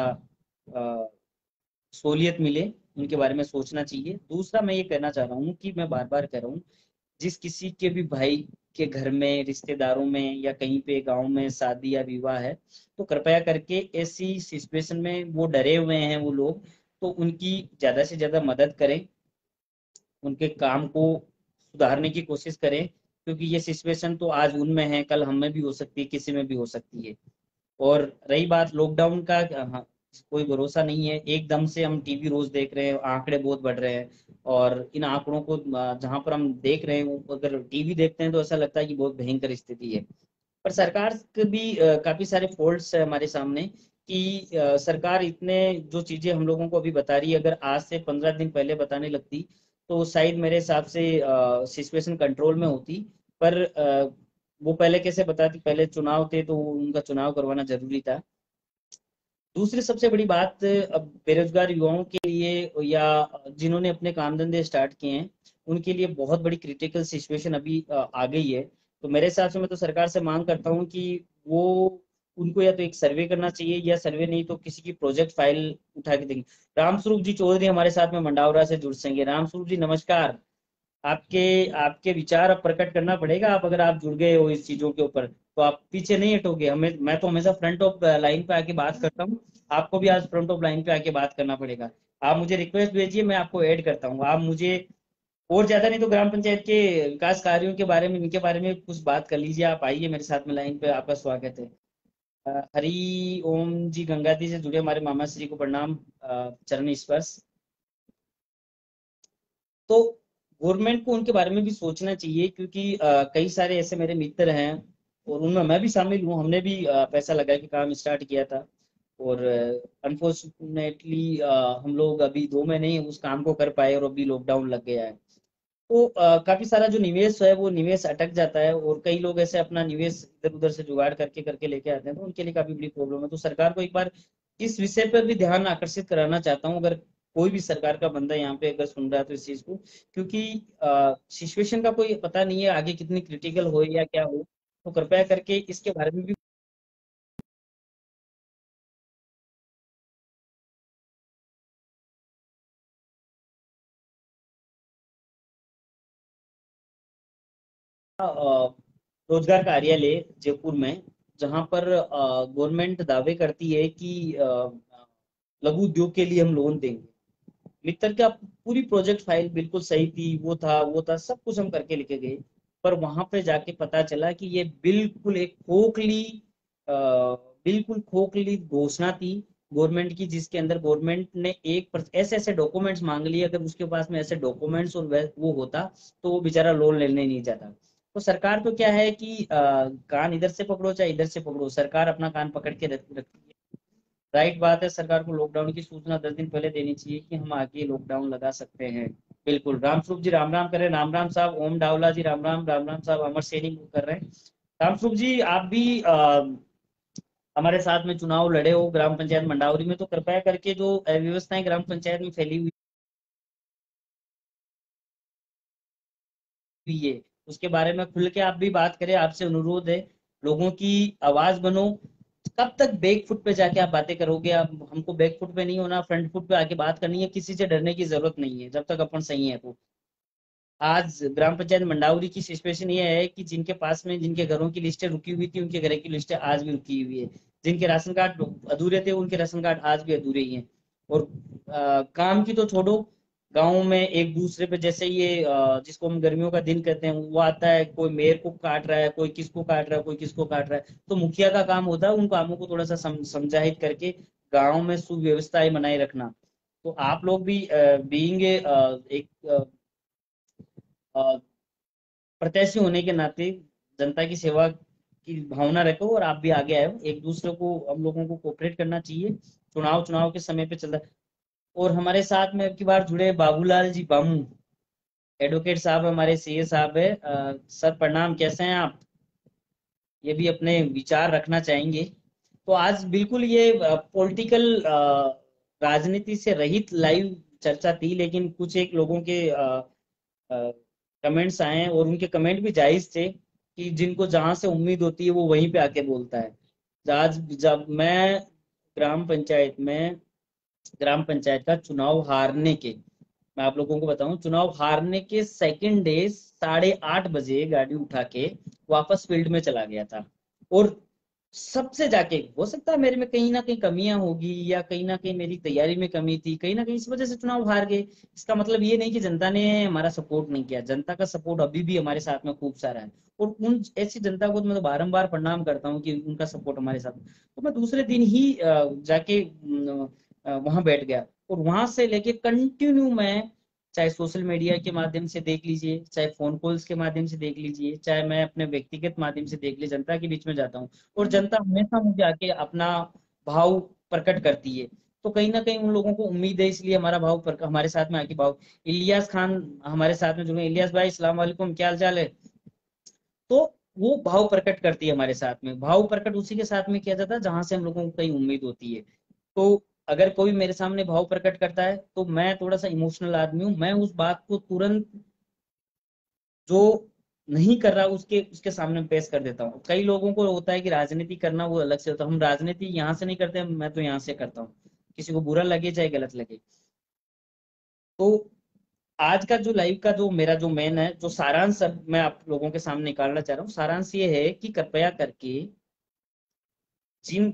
सहूलियत मिले, उनके बारे में सोचना चाहिए। दूसरा, मैं ये कहना चाह रहा हूँ कि मैं बार बार कह रहा हूँ जिस किसी के भी भाई के घर में, रिश्तेदारों में या कहीं पे गांव में शादी या विवाह है, तो कृपया करके ऐसी सिचुएशन में वो डरे हुए हैं वो लोग, तो उनकी ज्यादा से ज्यादा मदद करें, उनके काम को सुधारने की कोशिश करें, क्योंकि ये सिचुएशन तो आज उनमें है, कल हम में भी हो सकती है, किसी में भी हो सकती है। और रही बात लॉकडाउन का, हाँ, कोई भरोसा नहीं है, एकदम से हम टीवी रोज देख रहे हैं, आंकड़े बहुत बढ़ रहे हैं, और इन आंकड़ों को जहां पर हम देख रहे हैं, अगर टीवी देखते हैं तो ऐसा लगता है कि बहुत भयंकर स्थिति है। पर सरकार के भी काफी सारे फॉल्ट्स है हमारे सामने, कि सरकार इतने जो चीजें हम लोगों को अभी बता रही है, अगर आज से 15 दिन पहले बताने लगती तो शायद मेरे हिसाब से सिचुएशन कंट्रोल में होती। पर वो पहले कैसे बताती, पहले चुनाव थे तो उनका चुनाव करवाना जरूरी था। दूसरी सबसे बड़ी बात, अब बेरोजगार युवाओं के लिए या जिन्होंने अपने काम धंधे स्टार्ट किए हैं, उनके लिए बहुत बड़ी क्रिटिकल सिचुएशन अभी आ गई है। तो मेरे हिसाब से मैं तो सरकार से मांग करता हूँ कि वो उनको या तो एक सर्वे करना चाहिए, या सर्वे नहीं तो किसी की प्रोजेक्ट फाइल उठा के देंगे। रामस्वरूप जी चौधरी हमारे साथ में मंडावरा से जुड़ सकेंगे। रामस्वरूप जी नमस्कार। आपके आपके विचार अब प्रकट करना पड़ेगा। आप अगर आप जुड़ गए हो इस चीजों के ऊपर, तो आप पीछे नहीं हटोगे। हमें, मैं तो हमेशा फ्रंट ऑफ लाइन पे आके बात करता हूँ, आपको भी आज फ्रंट ऑफ लाइन पे आके बात करना पड़ेगा। आप मुझे रिक्वेस्ट भेजिए, मैं आपको ऐड करता हूँ। आप मुझे और ज्यादा नहीं तो ग्राम पंचायत के विकास कार्यों के बारे में, इनके बारे में कुछ बात कर लीजिए। आप आइए मेरे साथ में लाइन पे, आपका स्वागत है। हरि ओम जी, गंगाती से जुड़े हमारे मामा श्री को प्रणाम, चरण स्पर्श। तो गवर्नमेंट को उनके बारे में भी सोचना चाहिए, क्योंकि कई सारे ऐसे मेरे मित्र हैं, और उनमें मैं भी शामिल हूँ। हमने भी पैसा लगा के काम स्टार्ट किया था, और अनफॉर्चुनेटली हम लोग अभी 2 महीने ही उस काम को कर पाए, और अभी लॉकडाउन लग गया है। तो काफी सारा जो निवेश है वो निवेश अटक जाता है, और कई लोग ऐसे अपना निवेश इधर उधर से जुगाड़ करके करके लेके आते हैं, तो उनके लिए काफी बड़ी प्रॉब्लम है। तो सरकार को एक बार इस विषय पर भी ध्यान आकर्षित कराना चाहता हूँ, अगर कोई भी सरकार का बंदा यहाँ पे अगर सुन रहा है तो इस चीज को, क्योंकि सिचुएशन का कोई पता नहीं है आगे कितनी क्रिटिकल हो या क्या हो। तो कृपया करके इसके बारे में भी रोजगार कार्यालय जयपुर में, जहां पर गवर्नमेंट दावे करती है कि लघु उद्योग के लिए हम लोन देंगे। मित्तर का पूरी प्रोजेक्ट फाइल बिल्कुल सही थी, वो था सब कुछ हम करके लेके गए। पर वहां पे जाके पता चला कि ये बिल्कुल एक खोखली, बिल्कुल खोखली घोषणा थी गवर्नमेंट की, जिसके अंदर गवर्नमेंट ने ऐसे ऐसे डॉक्यूमेंट्स मांग लिए, अगर उसके पास में ऐसे डॉक्यूमेंट्स और वो होता तो वो बेचारा लोन लेने नहीं जाता। तो सरकार तो क्या है कि कान इधर से पकड़ो चाहे इधर से पकड़ो, सरकार अपना कान पकड़ के रखती है। राइट बात है, सरकार को लॉकडाउन की सूचना 10 दिन पहले देनी चाहिए कि हम आगे लॉकडाउन लगा सकते हैं। बिल्कुल। रामस्वरूप जी राम राम करें, राम राम साहब। ओम डावला जी राम राम, राम राम साहब। अमर सैनी कर रहे हैं। रामस्वरूप जी आप भी हमारे साथ में चुनाव लड़े हो ग्राम पंचायत मंडावरी में, तो कृपया करके जो अव्यवस्थाएं ग्राम पंचायत में फैली हुई है, उसके बारे में खुल के आप भी बात करें। आपसे अनुरोध है, लोगों की आवाज बनो। कब तक बैक फुट पे जाके आप बातें करोगे? आप, हमको बैक फुट पे नहीं होना, फ्रंट फुट पे आके बात करनी है। किसी से डरने की जरूरत नहीं है जब तक अपन सही है। तो आज ग्राम पंचायत मंडावरी की सिचुएशन ये है कि जिनके पास में, जिनके घरों की लिस्टें रुकी हुई थी, उनके घर की लिस्टें आज भी रुकी हुई है। जिनके राशन कार्ड अधूरे थे, उनके राशन कार्ड आज भी अधूरे ही हैं। और काम की तो छोड़ो, गाँव में एक दूसरे पे जैसे ये जिसको हम गर्मियों का दिन कहते हैं, वो आता है, कोई मेयर को काट रहा है, कोई किसको काट रहा है, कोई किसको काट रहा है, तो मुखिया का काम होता है उन कामों को थोड़ा सा समझाहित करके गाँव में सुव्यवस्थाएं बनाए रखना। तो आप लोग भी बीइंग एक प्रत्याशी होने के नाते जनता की सेवा की भावना रखो, और आप भी आगे आए हो। एक दूसरे को, हम लोगों को कोऑपरेट करना चाहिए। चुनाव चुनाव के समय पे चल रहा है। और हमारे साथ में अब की बार जुड़े बाबूलाल जी बामू, एडवोकेट साहब, हमारे सीए साहब है। सर प्रणाम, कैसे हैं आप? ये भी अपने विचार रखना चाहेंगे। तो आज बिल्कुल ये पॉलिटिकल राजनीति से रहित लाइव चर्चा थी, लेकिन कुछ एक लोगों के कमेंट्स आए हैं, और उनके कमेंट भी जायज थे, कि जिनको जहां से उम्मीद होती है वो वहीं पे आके बोलता है। आज जब मैं ग्राम पंचायत में, ग्राम पंचायत का चुनाव हारने के मैं आप लोगों को बताऊं, चुनाव हारने के सेकंड डे 8:30 बजे गाड़ी उठा के वापस फील्ड में चला गया था। और सबसे जाके, हो सकता है मेरे में कहीं ना कहीं कमियां होगी, या कहीं ना कहीं मेरी तैयारी में कमी थी, कहीं ना कहीं इस वजह से चुनाव हार गए। इसका मतलब ये नहीं कि जनता ने हमारा सपोर्ट नहीं किया, जनता का सपोर्ट अभी भी हमारे साथ में खूब सारा है। और उन ऐसी जनता को तो मैं तो बारंबार प्रणाम करता हूँ कि उनका सपोर्ट हमारे साथ। तो मैं दूसरे दिन ही जाके वहां बैठ गया। और वहां से लेके कंटिन्यू मैं, चाहे सोशल मीडिया के माध्यम से देख लीजिए, चाहे फोन कॉल्स के माध्यम से देख लीजिए, चाहे मैं अपने व्यक्तिगत माध्यम से देख लीजिए, जनता के बीच में जाता हूँ। और जनता हमेशा मुझे आके अपना भाव प्रकट करती है। तो कहीं ना कहीं उन लोगों को उम्मीद है, इसलिए हमारा हमारे साथ में आके भाव। इलियास खान हमारे साथ में जुड़े। इलियास भाई, सलाम वालेकुम, क्या हाल चाल है? तो वो भाव प्रकट करती है हमारे साथ में। भाव प्रकट उसी के साथ में किया जाता है जहां से हम लोगों को कहीं उम्मीद होती है। तो अगर कोई मेरे सामने भाव प्रकट करता है तो मैं थोड़ा सा इमोशनल आदमी हूँ, मैं उस बात को तुरंत, जो नहीं कर रहा उसके उसके सामने पेश कर देता हूँ। कई लोगों को होता है कि राजनीति करना वो अलग से होता है, हम राजनीति यहाँ से नहीं करते, मैं तो यहाँ से करता हूँ, किसी को बुरा लगे चाहे गलत लगे। तो आज का जो लाइव का जो मेरा जो मेन है, जो सारांश अब मैं आप लोगों के सामने निकालना चाह रहा हूँ, सारांश ये है कि कृपया करके जिन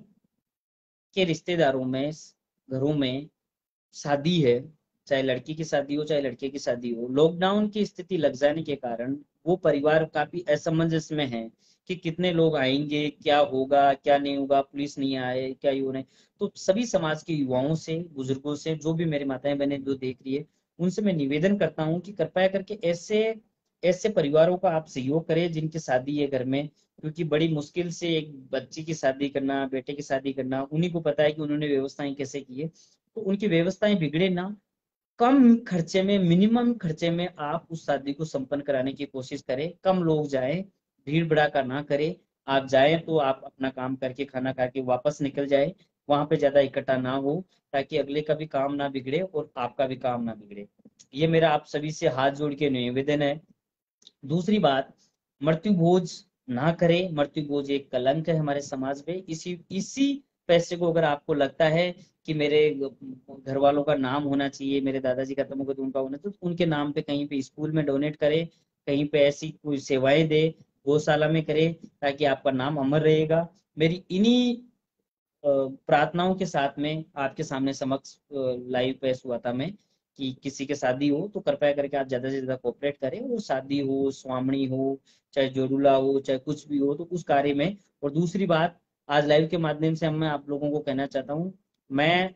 के रिश्तेदारों में, घरों में शादी है, चाहे लड़की की शादी हो चाहे लड़के की शादी हो, लॉकडाउन की स्थिति लग जाने के कारण वो परिवार काफी असमंजस में है कि कितने लोग आएंगे, क्या होगा क्या नहीं होगा, पुलिस नहीं आए, क्या ये हो रहे। तो सभी समाज के युवाओं से, बुजुर्गों से, जो भी मेरी माताएं बहनें जो देख रही है, उनसे मैं निवेदन करता हूँ कि कृपया करके ऐसे ऐसे परिवारों का आप सहयोग करें जिनकी शादी है घर में। क्योंकि बड़ी मुश्किल से एक बच्ची की शादी करना, बेटे की शादी करना, उन्हीं को पता है कि उन्होंने व्यवस्थाएं कैसे की है। तो उनकी व्यवस्थाएं बिगड़े ना, कम खर्चे में, मिनिमम खर्चे में आप उस शादी को संपन्न कराने की कोशिश करें। कम लोग जाएं, भीड़ भड़ाका ना करें। आप जाएं तो आप अपना काम करके खाना खा के वापस निकल जाए, वहां पे ज्यादा इकट्ठा ना हो, ताकि अगले का भी काम ना बिगड़े और आपका भी काम ना बिगड़े। ये मेरा आप सभी से हाथ जोड़ के निवेदन है। दूसरी बात, मृत्यु भोज ना करें। मृत्यु भोज एक कलंक है हमारे समाज में। इसी इसी पैसे को अगर आपको लगता है कि मेरे घर वालों का नाम होना चाहिए, मेरे दादाजी खत्म हो गए तो उनका होना, तो उनके नाम पे कहीं पे स्कूल में डोनेट करें, कहीं पे ऐसी कोई सेवाएं दे, गौशाला में करें, ताकि आपका नाम अमर रहेगा। मेरी इन्हीं प्रार्थनाओं के साथ में आपके सामने समक्ष लाइव पेश हुआ था मैं, कि किसी के शादी हो तो कृपया करके आप ज्यादा से ज्यादा कोऑपरेट करें। वो शादी हो, स्वामणी हो, चाहे जोड़ुला हो, चाहे कुछ भी हो, तो उस कार्य में। और दूसरी बात, आज लाइव के माध्यम से मैं आप लोगों को कहना चाहता हूँ, मैं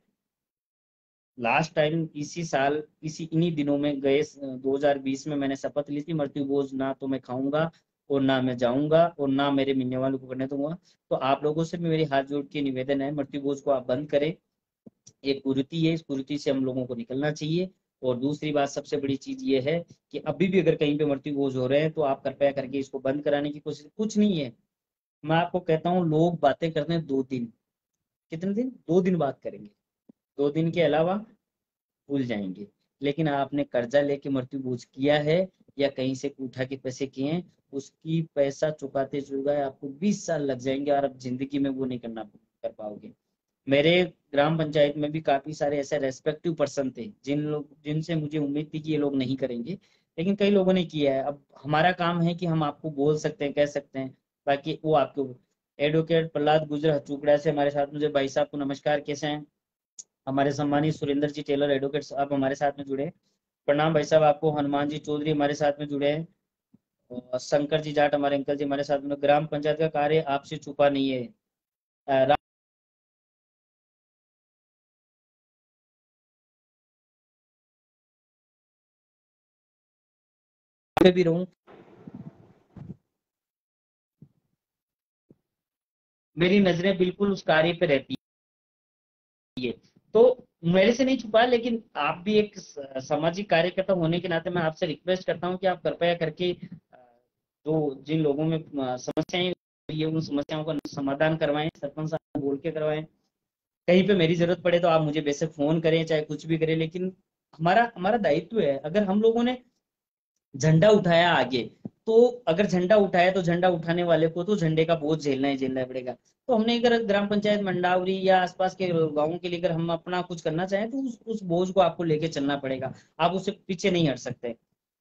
लास्ट टाइम इसी साल इसी इन्हीं दिनों में गए 2020 में मैंने शपथ ली थी, मृत्यु भोज ना तो मैं खाऊंगा और ना मैं जाऊंगा और ना मेरे मिलने वालों को करने दूंगा। तो आप लोगों से भी मेरी हाथ जोड़ के निवेदन है, मृत्यु भोज को आप बंद करें। ये कुरीति है, इस कुरीति से हम लोगों को निकलना चाहिए। और दूसरी बात, सबसे बड़ी चीज ये है कि अभी भी अगर कहीं पे मृत्यु भोज हो रहे हैं तो आप कृपया करके इसको बंद कराने की कोशिश, कुछ नहीं है। मैं आपको कहता हूँ, लोग बातें करते हैं 2 दिन, कितने दिन, 2 दिन बात करेंगे, 2 दिन के अलावा भूल जाएंगे। लेकिन आपने कर्जा लेके मृत्यु भोज किया है, या कहीं से उठा के पैसे किए हैं, उसकी पैसा चुकाते चुकाए आपको 20 साल लग जाएंगे, और अब जिंदगी में वो नहीं करना कर पाओगे। मेरे ग्राम पंचायत में भी काफी सारे ऐसे रेस्पेक्टिव पर्सन थे जिनसे मुझे उम्मीद थी कि ये लोग नहीं करेंगे, लेकिन कई लोगों ने किया है। अब हमारा काम है कि हम आपको बोल सकते हैं, कह सकते हैं, बाकी वो आपके ऊपर। एडवोकेट प्रहलाद गुजर चुकड़ा से हमारे साथ, मुझे भाई साहब को नमस्कार, कैसे हैं? हमारे सम्मानित सुरेंद्र जी टेलर एडवोकेट साहब हमारे साथ में जुड़े हैं। प्रणाम भाई साहब आपको। हनुमान जी चौधरी हमारे साथ में जुड़े हैं। और शंकर जी जाट हमारे अंकल जी हमारे साथ में। ग्राम पंचायत का कार्य आपसे छुपा नहीं है। राम पे भी रहूं, मेरी नजरें बिल्कुल उस कार्य पे रहती है। तो मेरे से नहीं छुपा, लेकिन आप भी एक सामाजिक कार्यकर्ता होने के नाते मैं आपसे रिक्वेस्ट करता हूँ कि आप कृपया करके जो जिन लोगों में समस्याएं, ये उन समस्याओं का समाधान करवाएं, सरपंच साहब को बोल के करवाएं। कहीं पे मेरी जरूरत पड़े तो आप मुझे बेशक फोन करें, चाहे कुछ भी करें, लेकिन हमारा हमारा दायित्व है। अगर हम लोगों ने झंडा उठाया आगे, तो अगर झंडा उठाया तो झंडा उठाने वाले को तो झंडे का बोझ झेलना पड़ेगा। तो हमने अगर ग्राम पंचायत मंडावरी या आसपास के गाँवों के लिए अगर हम अपना कुछ करना चाहें तो उस बोझ को आपको लेके चलना पड़ेगा, आप उससे पीछे नहीं हट सकते।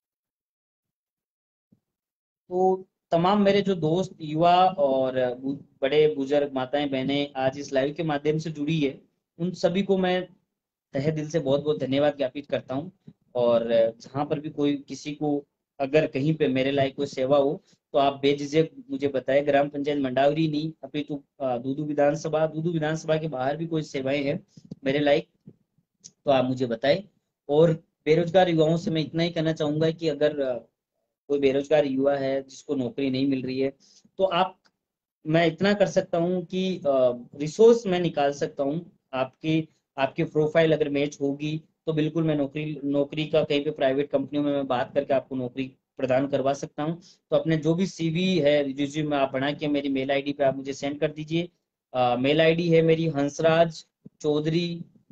तो तमाम मेरे जो दोस्त युवा और बड़े बुजुर्ग माताएं बहनें आज इस लाइव के माध्यम से जुड़ी है, उन सभी को मैं तहे दिल से बहुत बहुत धन्यवाद ज्ञापित करता हूँ। और जहाँ पर भी कोई किसी को अगर कहीं पे मेरे लायक कोई सेवा हो तो आप बेझिझक मुझे बताएं। ग्राम पंचायत मंडावरी नहीं, अभी तो दूदू विधानसभा के बाहर भी कोई सेवाएं हैं मेरे लायक, तो आप मुझे बताएं। और बेरोजगार युवाओं से मैं इतना ही कहना चाहूंगा कि अगर कोई बेरोजगार युवा है जिसको नौकरी नहीं मिल रही है, तो आप, मैं इतना कर सकता हूँ कि रिसोर्स मैं निकाल सकता हूँ। आपकी आपकी प्रोफाइल अगर मैच होगी तो बिल्कुल मैं नौकरी नौकरी का कहीं पे प्राइवेट कंपनियों में मैं बात करके आपको नौकरी प्रदान करवा सकता हूँ। तो अपने जो भी सीवी है, रिज्यूम आप बना के मेरी मेल आईडी पे आप मुझे सेंड कर दीजिए। मेल आईडी है मेरी हंसराज चौधरी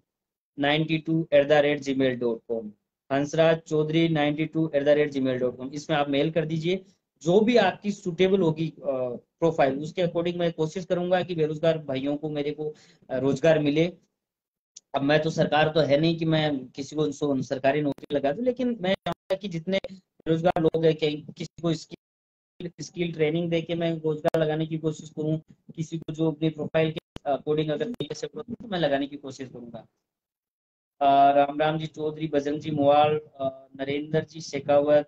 92@gmail.com। हंसराज चौधरी 92@gmail.com, इसमें आप मेल कर दीजिए। जो भी आपकी सुटेबल होगी प्रोफाइल, उसके अकॉर्डिंग मैं कोशिश करूंगा कि बेरोजगार भाइयों को मेरे को रोजगार मिले। अब मैं तो सरकार तो है नहीं कि मैं किसी को सरकारी नौकरी लगा दूं, लेकिन मैं चाहूंगा कि जितने बेरोजगार लोग हैं, किसी को स्किल स्किल ट्रेनिंग दे के मैं रोजगार लगाने की कोशिश करूं। किसी को जो अपनी प्रोफाइल के अकॉर्डिंग अगर तरीके से तो मैं लगाने की कोशिश करूंगा। राम राम जी चौधरी, बजरंग जी मुवाल, नरेंद्र जी शेखावत,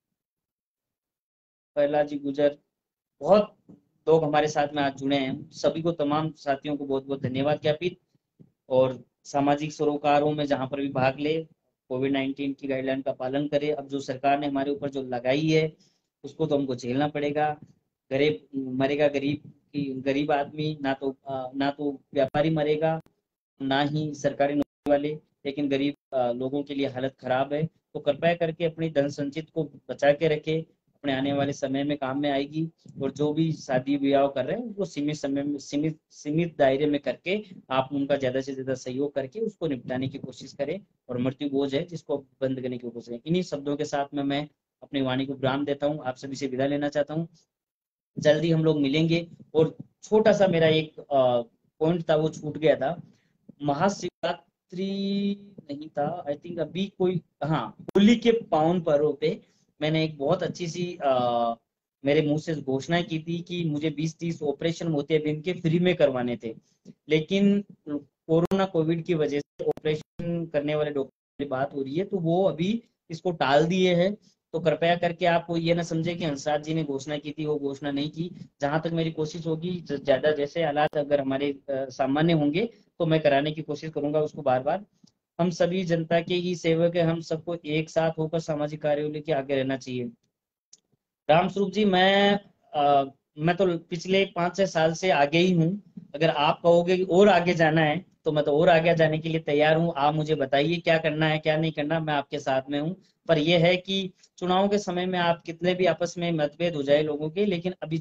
कैला जी गुजर, बहुत लोग हमारे साथ में आज जुड़े हैं। सभी को, तमाम साथियों को बहुत बहुत धन्यवाद ज्ञापित। और सामाजिक सरोकारों में जहां पर भी भाग ले, कोविड-19 की गाइडलाइन का पालन करें। अब जो सरकार ने हमारे ऊपर जो लगाई है उसको तो हमको झेलना पड़ेगा। गरीब मरेगा, गरीब आदमी, ना तो व्यापारी मरेगा, ना ही सरकारी नौकरी वाले, लेकिन गरीब लोगों के लिए हालत खराब है। तो कृपया करके अपनी धन संचित को बचा के रखे, अपने आने वाले समय में काम में आएगी। और जो भी शादी विवाह कर रहे हैं वो सीमित समय में, सीमित दायरे में करके आप उनका ज्यादा से ज्यादा सहयोग करके उसको निपटाने की कोशिश करें। और मृत्यु बोझ है जिसको बंद करने की कोशिश करें। इन्हीं शब्दों के साथ में मैं अपनी वाणी को विराम देता हूँ, आप सभी से विदा लेना चाहता हूँ। जल्दी हम लोग मिलेंगे। और छोटा सा मेरा एक पॉइंट था, वो छूट गया था। महाशिवरात्रि नहीं था आई थिंक, अभी कोई, हाँ, होली के पावन पर्व पे मैंने एक बहुत अच्छी सी मेरे मुंह से घोषणा की थी कि मुझे 20-30 ऑपरेशन मोतियाबिंद के फ्री में करवाने थे। लेकिन कोविड की वजह से ऑपरेशन करने वाले डॉक्टर की बात हो रही है, तो वो अभी इसको टाल दिए हैं। तो कृपया करके आप ये ना समझे कि हंसराज जी ने घोषणा की थी, वो घोषणा नहीं की। जहां तक मेरी कोशिश होगी, ज्यादा जैसे हालात अगर हमारे सामान्य होंगे तो मैं कराने की कोशिश करूंगा उसको बार बार। हम सभी जनता के ही सेवक है, हम सबको एक साथ होकर सामाजिक कार्यों लेके आगे रहना चाहिए। राम स्वरूप जी, मैं तो पिछले 5-6 साल से आगे ही हूँ। अगर आप कहोगे कि और आगे जाना है तो मैं तो और आगे जाने के लिए तैयार हूँ। आप मुझे बताइए क्या करना है क्या नहीं करना, मैं आपके साथ में हूँ। पर यह है कि चुनाव के समय में आप कितने भी आपस में मतभेद हो जाए लोगों के, लेकिन अभी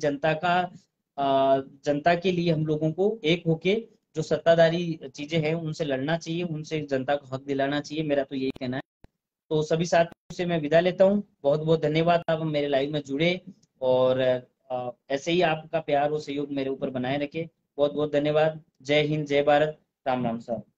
जनता के लिए हम लोगों को एक होके जो सत्ताधारी चीजें हैं उनसे लड़ना चाहिए, उनसे जनता को हक दिलाना चाहिए, मेरा तो यही कहना है। तो सभी साथियों से मैं विदा लेता हूँ। बहुत बहुत धन्यवाद, आप मेरे लाइव में जुड़े। और ऐसे ही आपका प्यार और सहयोग मेरे ऊपर बनाए रखे। बहुत बहुत धन्यवाद। जय हिंद, जय भारत, राम राम साहब।